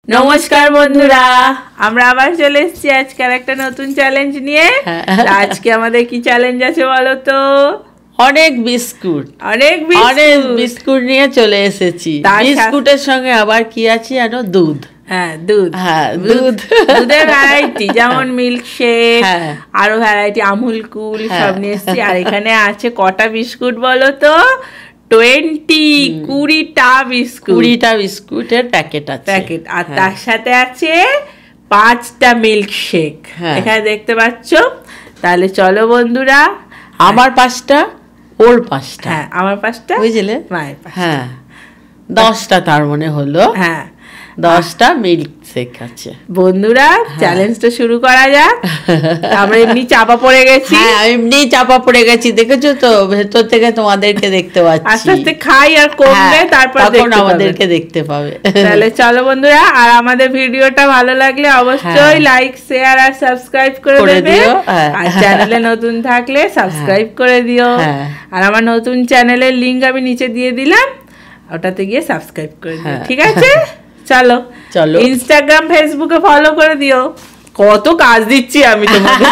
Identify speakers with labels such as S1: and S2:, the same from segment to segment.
S1: নমস্কার বন্ধুরা, আমরা আবার চলে এসেছি আজকের একটা নতুন চ্যালেঞ্জ নিয়ে। আজকে আমাদের কি চ্যালেঞ্জ আছে বলো তো?
S2: অনেক বিস্কুট বিস্কুট নিয়ে চলে এসেছি। বিস্কুটের সঙ্গে আবার কি আছে জানো? দুধ।
S1: দুধের ভ্যারাইটি, যেমন মিল্ক শেক, আরো ভ্যারাইটি আমুল কুল সব নিয়ে এসেছি। আর এখানে আছে কটা বিস্কুট বলো তো? 20টা
S2: বিস্কুটের প্যাকেট আছে।
S1: আর তার সাথে আছে 5টা মিল্ক শেক। এখানে দেখতে পাচ্ছ। তাহলে চলো বন্ধুরা,
S2: আমার 5টা, ওর 5টা।
S1: আমার 5টা,
S2: বুঝলে? হ্যাঁ, 10টা তার মানে হলো। 10টা মিল্ক শেক আছে।
S1: বন্ধুরা, চ্যালেঞ্জটা শুরু করা যাক। আমরা এমনি চাপা পড়ে গেছি।
S2: দেখেছো তো, ভেতর থেকে তোমাদেরকে দেখতে পাচ্ছি।
S1: আস্তে আস্তে খাই আর কমবে, তারপর
S2: আমাদেরকে দেখতে পাবে।
S1: তাহলে চলো বন্ধুরা, আর আমাদের ভিডিওটা ভালো লাগলে অবশ্যই লাইক, শেয়ার আর সাবস্ক্রাইব করে দেবে। আর চ্যানেলে নতুন থাকলে সাবস্ক্রাইব করে দিও। আর আমার নতুন চ্যানেলের লিংক আমি নিচে দিয়ে দিলাম, ওটাতে গিয়ে সাবস্ক্রাইব করে দিও। ঠিক আছে? চলো ইনস্টাগ্রাম, ফেসবুকে ফলো করে দিও। কত কাজ দিচ্ছি আমি তোমাদের।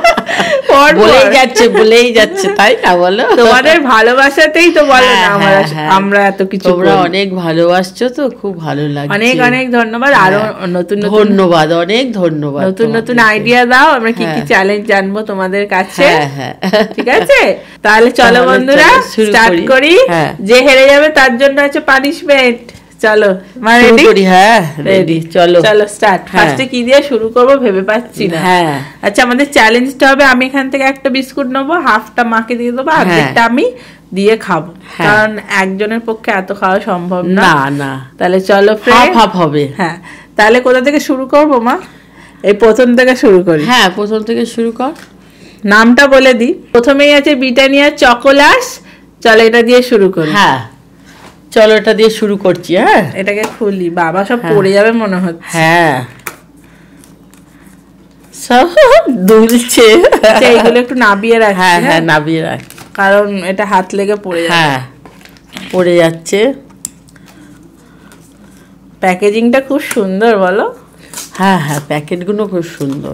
S2: বলেই যাচ্ছে তাই না? বলো,
S1: তোমাদের ভালোবাসাতেই তো বলো না আমরা এত কিছু।
S2: তোমরা অনেক ভালোবাসছো তো, খুব ভালো লাগছে।
S1: অনেক অনেক ধন্যবাদ। আরো নতুন
S2: অনেক ধন্যবাদ।
S1: নতুন আইডিয়া দাও, আমরা কি কি চ্যালেঞ্জ জানবো তোমাদের কাছে। ঠিক আছে? তাহলে চলো বন্ধুরা, স্টার্ট করি। যে হেরে যাবে তার জন্য আছে পানিশমেন্ট। চলো রেডি। চলো স্টার্ট। ফার্স্টে কি দিয়ে শুরু করব ভেবে পাচ্ছি না। আচ্ছা, আমাদের চ্যালেঞ্জটা হবে, আমি এখান থেকে একটা বিস্কুট নেবো, হাফটা মাকে দিয়ে দেবো, অর্ধেকটা আমি দিয়ে খাবো। কারণ একজনের পক্ষে এত খাওয়া সম্ভব না। তাহলে চলো,
S2: হাফ হবে।
S1: তাহলে কোথা থেকে শুরু করবো মা? এই প্রথম থেকে শুরু করি।
S2: প্রথম থেকে শুরু কর।
S1: নামটা বলে দিই। প্রথমেই আছে ব্রিটানিয়া চকোলাস। চলো এটা দিয়ে শুরু করি।
S2: চলো এটা দিয়ে শুরু করছি।
S1: এটাকে খুলি। বাবা সব পড়ে যাবে মনে হচ্ছে।
S2: সব দুলছে।
S1: এইগুলো একটু নাবিয়ে রাখ।
S2: নাবিয়ে রাখ,
S1: কারণ এটা হাত লেগে পড়ে যাবে।
S2: পড়ে যাচ্ছে।
S1: প্যাকেজিংটা খুব সুন্দর বলো।
S2: প্যাকেটগুলো খুব সুন্দর।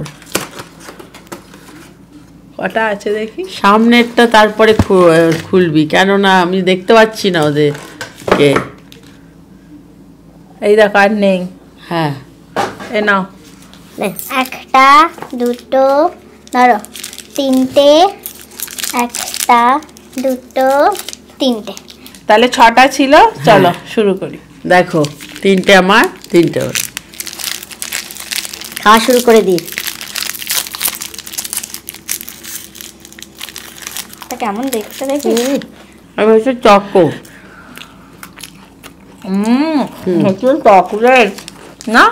S1: কটা আছে দেখি।
S2: সামনেরটা তারপরে খুলবি, কেননা আমি দেখতে পাচ্ছি না ওদের।
S1: এই দেখো, আর নেই। এ নাও।
S3: একটা, দুটো, ধরো, তিনটে, একটা, দুটো, তিনটে।
S1: তাহলে 6টা ছিল। চলো শুরু করি।
S2: দেখো, 3টে আমার, 3টে ওর।
S3: খাওয়া শুরু করে দিস। কেমন দেখতে দেখি?
S2: আমি হচ্ছে চকো।
S1: চকলেট না?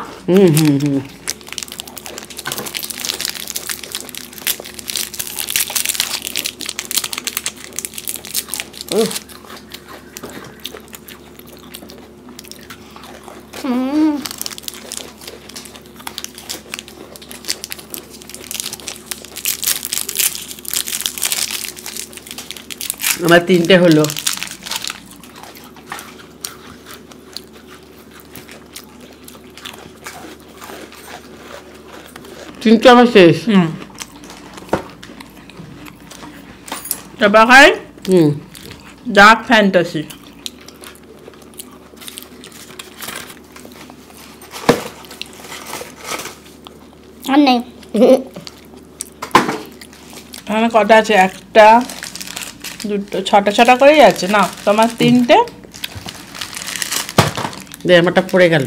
S2: আমার 3টে হলো। তিনটে আমার শেষ।
S1: এবার খাই ডার্ক ফ্যান্টাসি।
S3: আর নেই।
S1: এখানে কটা আছে? একটা, দুটো, 6টা করেই আছে না? তোমার 3টে।
S2: আমারটা পড়ে গেল।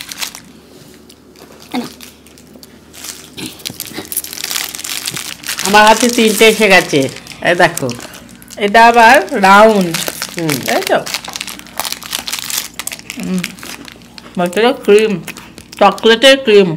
S2: আমার হাতে 3টে এসে গেছে। দেখো,
S1: এটা আবার রাউন্ড। তাই তো? ক্রিম, চকলেটের ক্রিম।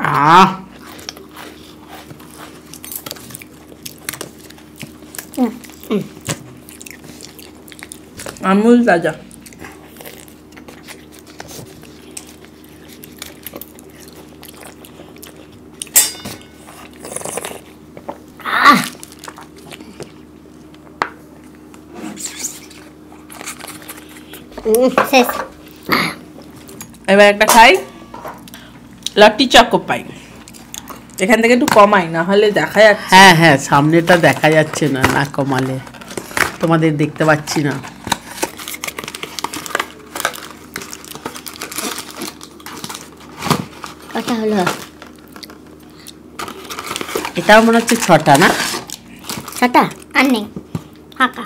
S1: আমুল তাজা।
S3: শেষ।
S1: এবার একটা খাই লটি চকো পাই। এখান থেকে একটু কমাই, না হলে দেখা যাচ্ছে।
S2: হ্যাঁ হ্যাঁ, সামনেটা দেখা যাচ্ছে না, না কমালে তোমাদের দেখতে পাচ্ছি না।
S3: কটা হলো?
S2: এটাও মনে হচ্ছে 6টা না?
S3: 6টা আর নেই, ফাঁকা।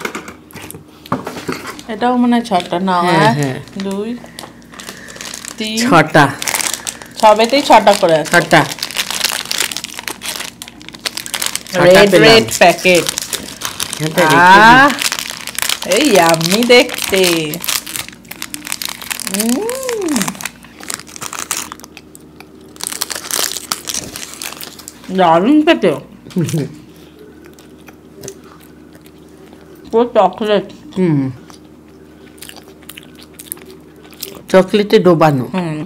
S1: এটাও মনে হয় 6টা না?
S2: হ্যাঁ, হ্যাঁ।
S1: 2 3
S2: 6টা,
S1: সবেতেই 6টা করে আছে।
S2: 6টা।
S1: Red red packet. এই আমি দেখতে দারুণ খেতে। পুরো চকলেট।
S2: চকলেটে ডোবানো।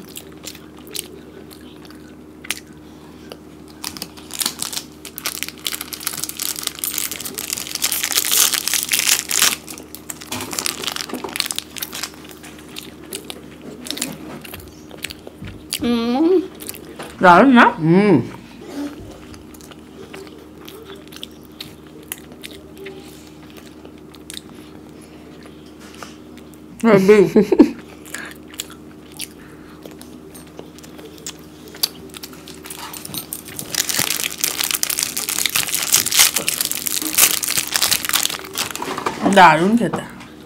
S1: দারুণ না? দারুণ খেতে।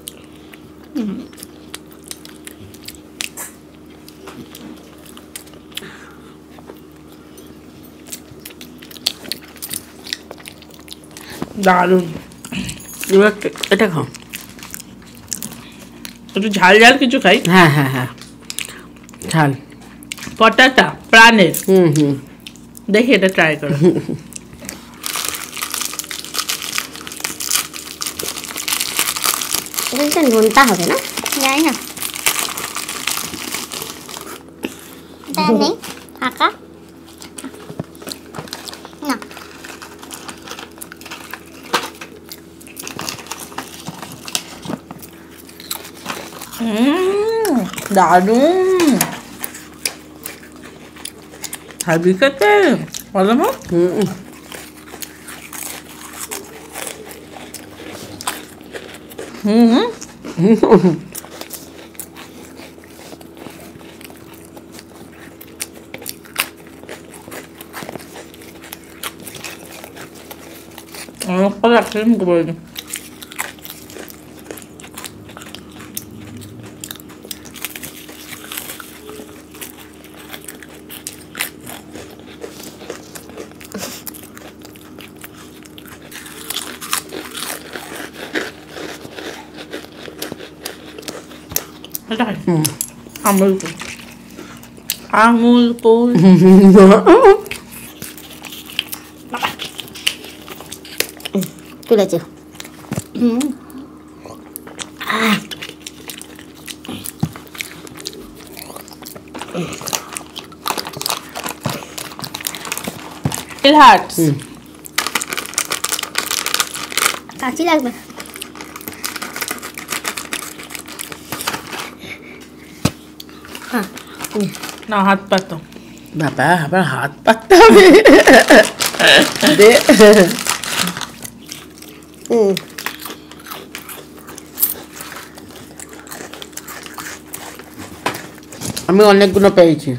S1: দারুণ।
S2: এবার এটা খাও।
S1: একটু ঝাল ঝাল কিছু খাই।
S2: হ্যাঁ হ্যাঁ হ্যাঁ, ঝাল।
S1: পটাটা প্রাণের।
S2: হুম।
S1: দেখি এটা ট্রাই করো।
S3: এটা নোনতা হবে না? জানি না। এটা নেই, ফাঁকা। না,
S1: দারুণ। খাবি খেতে বলো মা? অনেকটা লাগছে মুখে বলে দিই। আমুল কুল, আমুল কুল।
S3: তুলেছে। কাঁচি লাগবে।
S1: না, হাত পাতো।
S2: বাবা, আবার হাত পাততে হবে। দে। আমি অনেকগুলো পেয়েছি।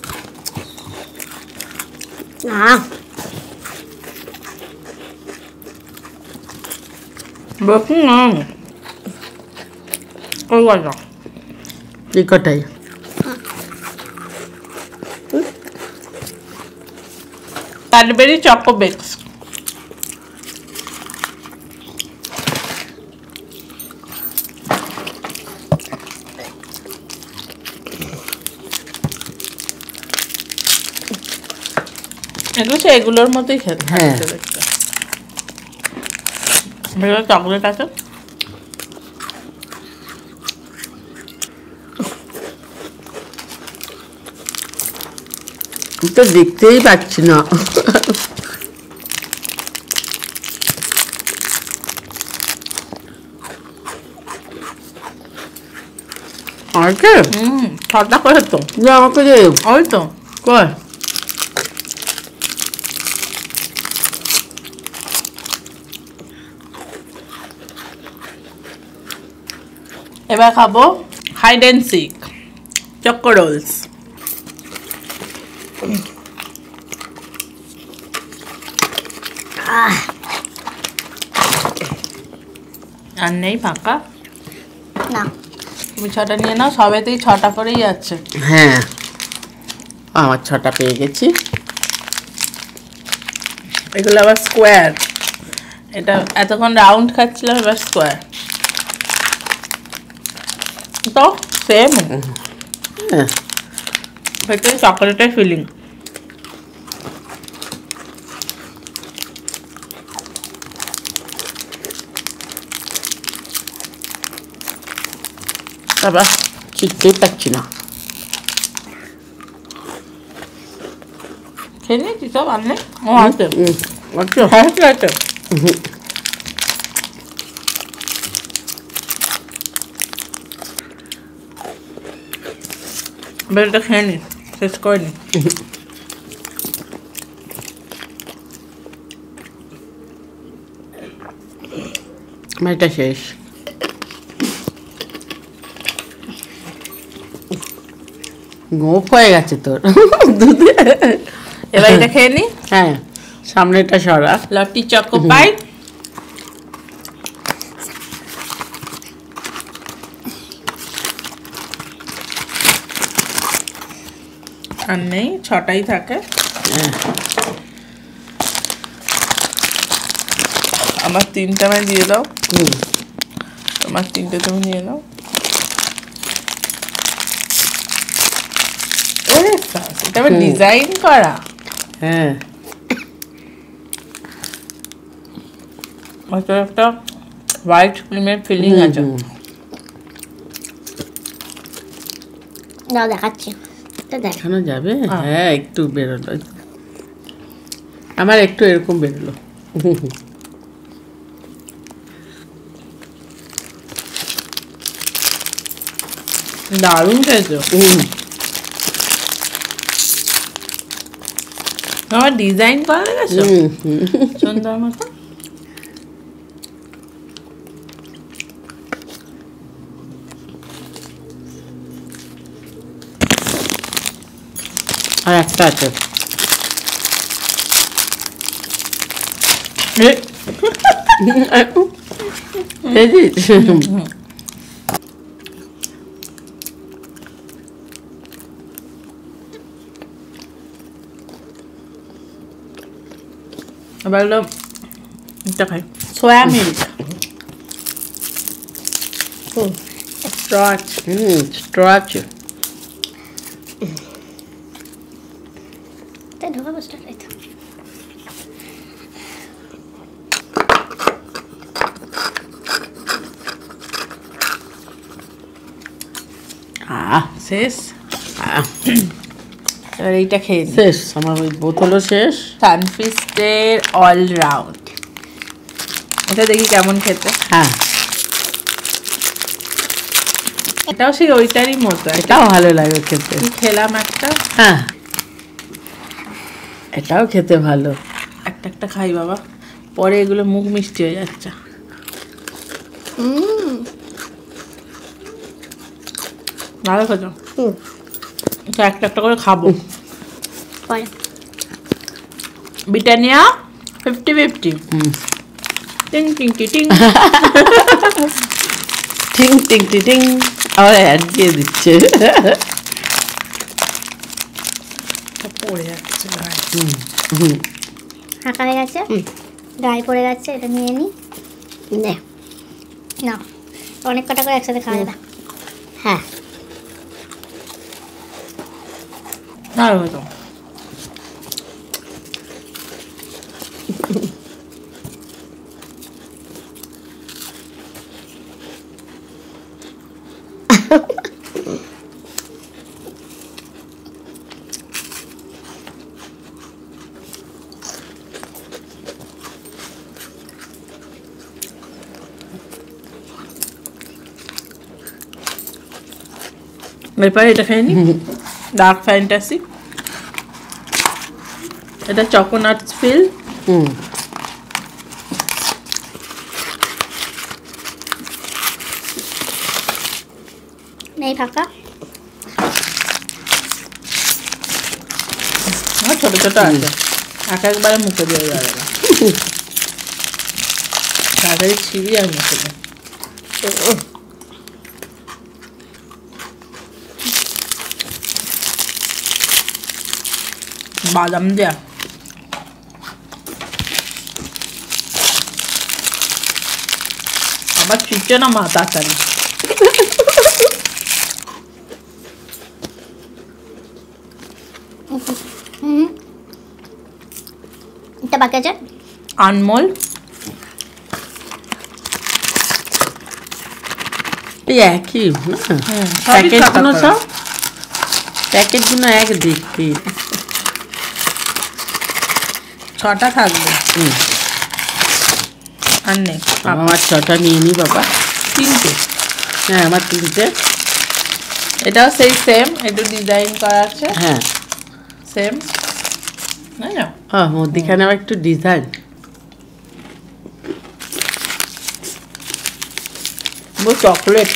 S3: না,
S1: বেশি না, ওই কথা
S2: এই কটাই।
S1: Cadbury choco bakes. এগুলো এগুলোর মতোই খেতে।
S2: হ্যাঁ
S1: চকলেট আছে।
S2: তো দেখতেই পাচ্ছি না। আছে
S1: 6টা করে তো
S2: আমাকে যে
S1: ওই তো
S2: কর।
S1: এবার খাবো hide and seek choco rolls. আর নেই ফাঁকা
S3: না,
S1: তুমি 6টা নিয়ে নাও, সবেতেই 6টা করেই আছে।
S2: হ্যাঁ আমার 6টা পেয়ে গেছি।
S1: এগুলো আবার স্কোয়ার, এটা এতক্ষণ রাউন্ড খাচ্ছিলাম, এবার স্কোয়ার তো সেম।
S2: হ্যাঁ
S1: ভেতরে চকলেটের ফিলিং।
S2: আবার চিনতেই পাচ্ছি না।
S1: খেয়ে নিয়েছি সব আনলে? ও আছে
S2: আচ্ছা
S1: হ্যাঁ আছে। বেলটা খেয়ে নি, শেষ করে নি।
S2: এটা শেষ। গোপ হয়ে গেছে তোর দুধে।
S1: এবার এটা খেয়ে নি।
S2: হ্যাঁ সামনেটা সরা।
S1: লটি চকো পাই। আর নেই, 6টাই থাকে। আমার 3টা আমায় দিয়ে দাও, তোমার 3টে তুমি নিয়ে নাও। এটা আবার ডিজাইন করা।
S2: হ্যাঁ
S1: ওটা একটা হোয়াইট ক্রিমের ফিলিং আছে।
S3: দাও দেখাচ্ছি।
S2: দেখানো যাবে? হ্যাঁ একটু বেরোলো, আমার একটু এরকম বেরোলো।
S1: দারুণ খেয়েছো। আমার ডিজাইন করা দেখেছো সুন্দর মতো।
S2: আর একটা আছে।
S1: এবার হলো এটা খাই, সোয়া মিল্ক। স্ট্র আছে।
S3: ঢোকাবো স্টার্ট।
S1: শেষ। এবার এইটা খেয়ে
S2: শেষ, আমার ওই বোতলও শেষ।
S1: সানফিস্টের অলরাউন্ড, এটা দেখি কেমন খেতে।
S2: হ্যাঁ
S1: এটাও সেই ওইটারই মতো,
S2: এটাও ভালো লাগে খেতে।
S1: খেলাম একটা।
S2: হ্যাঁ এটাও খেতে ভালো।
S1: একটা একটা খাই বাবা, পরে এগুলো মুখ মিষ্টি হয়ে যাচ্ছে। ভালো খেতো, একটা একটা করে খাবো। ব্রিটানিয়া 50-50। টিং টিং টি টিং
S2: টিং টিং টি টিং, আবার অ্যাড দিয়ে দিচ্ছে।
S1: পড়ে যাচ্ছে
S3: ফাঁকা হয়ে গেছে, গায়ে পড়ে গেছে। এটা নিয়ে নি, না অনেক কটা করে একসাথে খাওয়া যাবে। হ্যাঁ
S1: ভালো হতো। এরপরে এটা খাই নি, ডার্ক ফ্যান্টাসি। এটা চকোনাটস ফিল।
S3: নেই ফাঁকা,
S1: ছোট ছোট আছে, একবারে মুখে দিয়ে যাবে না, তাড়াতাড়ি ছিঁড়ি আর মুখে দিয়ে। বাদাম দেয়া, আবার ছিটছে না মা তাড়াতাড়ি।
S3: এটা বাকি আছে
S1: আনমোল।
S2: এই একই না প্যাকেটগুলো, সব প্যাকেটগুলো এক দেখতে।
S1: 6টা থাকবে আর নেই।
S2: আমার 6টা নিয়ে নি বাবা।
S1: 3টে,
S2: হ্যাঁ আমার 3টে।
S1: এটাও সেই সেম, একটু ডিজাইন করা আছে।
S2: হ্যাঁ
S1: সেম না,
S2: হ্যাঁ মধ্যিখানে আবার একটু ডিজাইন।
S1: চকলেট।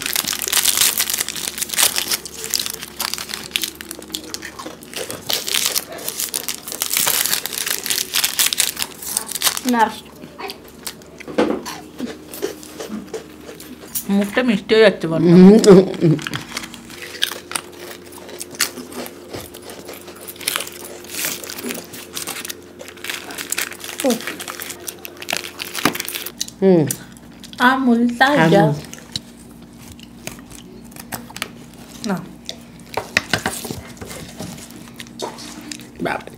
S1: মুখটা মিষ্টি হয়ে যাচ্ছে বড়। আমুল তাজা না
S2: বাবা।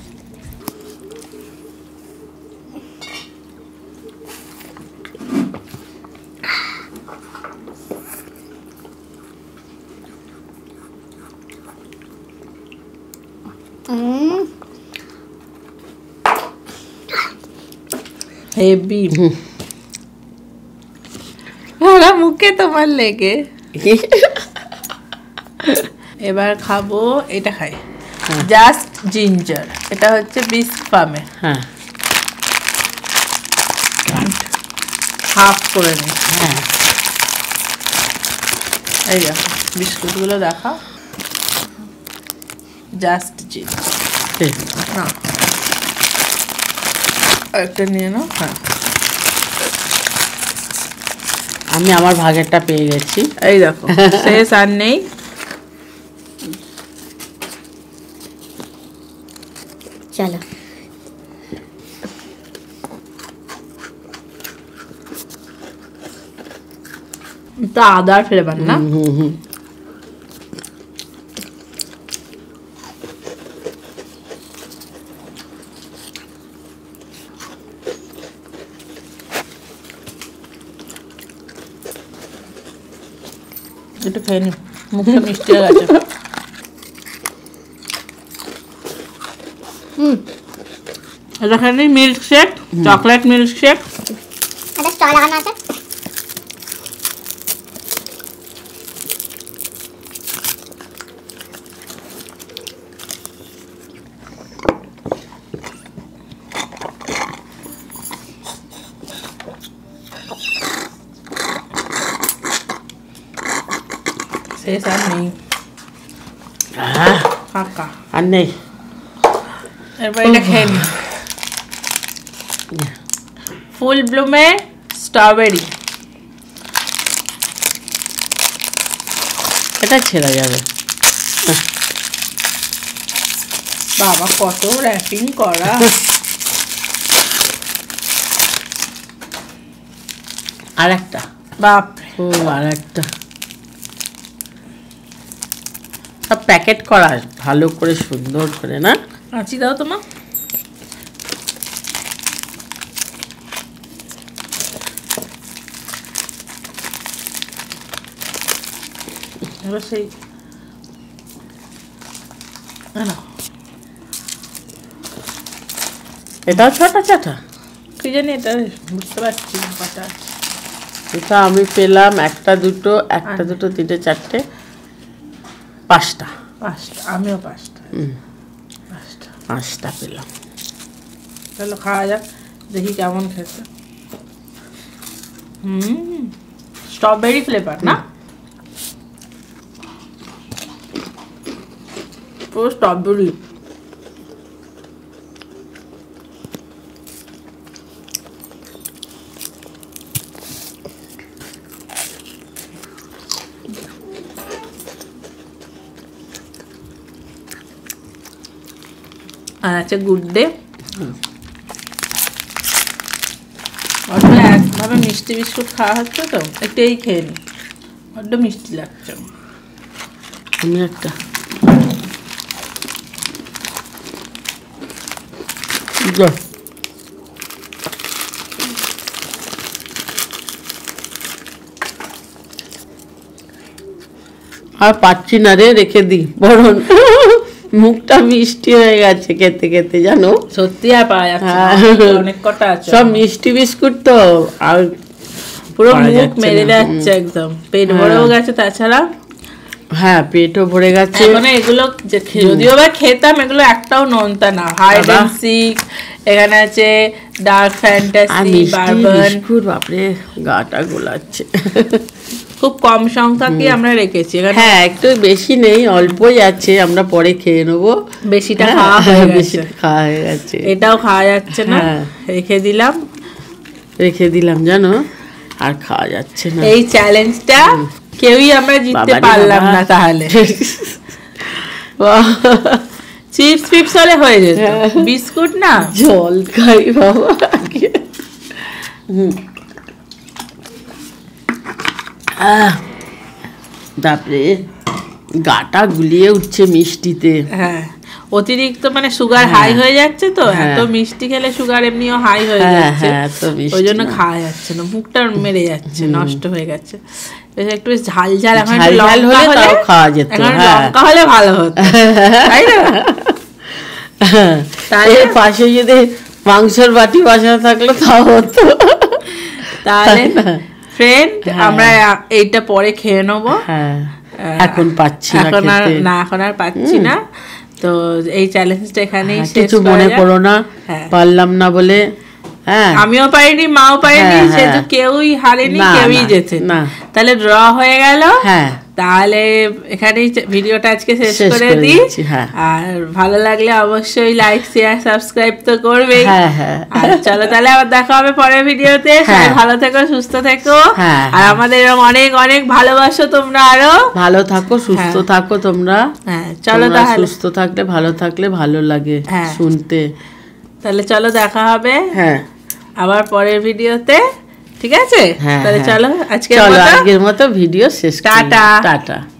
S1: হেভি। মুখে তোমার লেগে। এবার খাবো, এটা খাই জাস্ট জিঞ্জার। এটা হচ্ছে বিস্ক ফার্মে।
S2: হ্যাঁ
S1: হাফ করে নি।
S2: হ্যাঁ
S1: এই দেখো বিস্কুটগুলো দেখা, জাস্ট জিঞ্জার। না একটা নিয়ে নাও। হ্যাঁ
S2: আমি আমার ভাগেরটা পেয়ে গেছি।
S1: এই দেখো শেষ আর নেই।
S3: চলো
S1: তো আদার ফ্লেভার না। একটু খেয়ে নি, মুখটা মিষ্টি হয়ে গেছে। এটা খেয়ে নি milk shake, chocolate milk shake.
S3: এটা স্টল লাগানো আছে।
S1: শেষ আর নেই, ফাঁকা
S2: আর নেই।
S1: এরপর এটা খেয়ে নি, ফুল ব্লুমের স্ট্রবেরি।
S2: এটা ছেড়ে যাবে।
S1: বাবা কত র্যাপিং করা।
S2: আর একটা,
S1: বাপ
S2: ও আর একটা, সব প্যাকেট করা ভালো করে সুন্দর করে না।
S1: আঁচি দাও তোমা। এবার সেই
S2: এটাও ছটা চাটা,
S1: কি জানি এটা বুঝতে পারছি না কটা।
S2: এটা আমি পেলাম একটা দুটো, একটা দুটো তিনটে চারটে, 5টা।
S1: আমিও
S2: 5টা পেলাম।
S1: চলো খাওয়া যাক, দেখি কেমন খেতে। স্ট্রবেরি ফ্লেভার না, পুরো স্ট্রবেরি। আর আছে গুড ডে। একভাবে মিষ্টি বিস্কুট খাওয়া হচ্ছে তো, একটু এই খেয়ে নি, বড্ড মিষ্টি লাগছে।
S2: আমি একটা আর পাচ্ছি না রে, রেখে দি। বরং মুখটা মিষ্টি হয়ে গেছে খেতে খেতে, জানো।
S1: সত্যি আর পাওয়া যাচ্ছে না, অনেক কটা আছে।
S2: সব মিষ্টি বিস্কুট তো, আর
S1: পুরো মুখ মেরে যাচ্ছে একদম, পেট ভরেও গেছে। তাছাড়া
S2: হ্যাঁ, পেটও ভরে গেছে।
S1: মানে এগুলো যদিও বা খেতাম, এগুলো একটাও নোনতা না। হাইড এন্ড সিক, এখানে আছে ডার্ক ফ্যান্টাসি, বারবান।
S2: বাপরে, গাটা গোলাচ্ছে।
S1: খুব কম সংখ্যাকে আমরা রেখেছি।
S2: হ্যাঁ, একটু বেশি নেই, অল্পই আছে, আমরা পরে খেয়ে নেবো।
S1: বেশিটা খাওয়া হয়ে
S2: গেছে।
S1: এটাও খাওয়া যাচ্ছে না,
S2: রেখে দিলাম জানো, আর খাওয়া যাচ্ছে না।
S1: এই চ্যালেঞ্জটা কেউই আমরা জিততে পারলাম না। তাহলে চিপস ফিপস হলে হয়ে যেত, বিস্কুট না।
S2: জল খাই বাবা। তারপরে গাটা গুলিয়ে উঠছে মিষ্টিতে।
S1: হ্যাঁ, অতিরিক্ত মানে সুগার হাই হয়ে যাচ্ছে তো, এত মিষ্টি খেলে সুগার এমনিও হাই হয়ে যাচ্ছে, ওই জন্য খাওয়া যাচ্ছে না, মুখটা মেরে যাচ্ছে, নষ্ট হয়ে গেছে। একটু ঝাল ঝাল, এখন লঙ্কা হলে
S2: খাওয়া যেত,
S1: লঙ্কা হলে ভালো হতো, তাই না?
S2: এর পাশে যদি মাংসের বাটি বসানো থাকলো তাও হতো।
S1: তাহলে ফ্রেন্ড, আমরা এইটা পরে খেয়ে নেবো।
S2: এখন পাচ্ছি না,
S1: এখন আর পাচ্ছি না। তো এই চ্যালেঞ্জটা এখানেই শেষ।
S2: কিছু মনে করো না, পারলাম না বলে।
S1: আমিও পারিনি, মাও পারিনি, সেহেতু কেউই হারেনি, কেউই জেতে না। তাহলে ড্র হয়ে গেল। তাহলে এখানেই ভিডিওটা আজকে শেষ করে দিই। আর ভালো লাগলে অবশ্যই লাইক, শেয়ার, সাবস্ক্রাইব তো করবেই। আর চলো তাহলে আবার দেখা হবে পরের ভিডিওতে। সবাই ভালো থেকো, সুস্থ থেকো, আর আমাদের অনেক অনেক ভালোবাসো তোমরা, আরো ভালো থাকো, সুস্থ থাকো তোমরা। চলো তাহলে, সুস্থ থাকলে, ভালো থাকলে ভালো লাগে শুনতে। তাহলে চলো দেখা হবে আবার পরের ভিডিওতে, ঠিক আছে? তাহলে চলো আজকের মতো ভিডিও শেষ। Tata tata.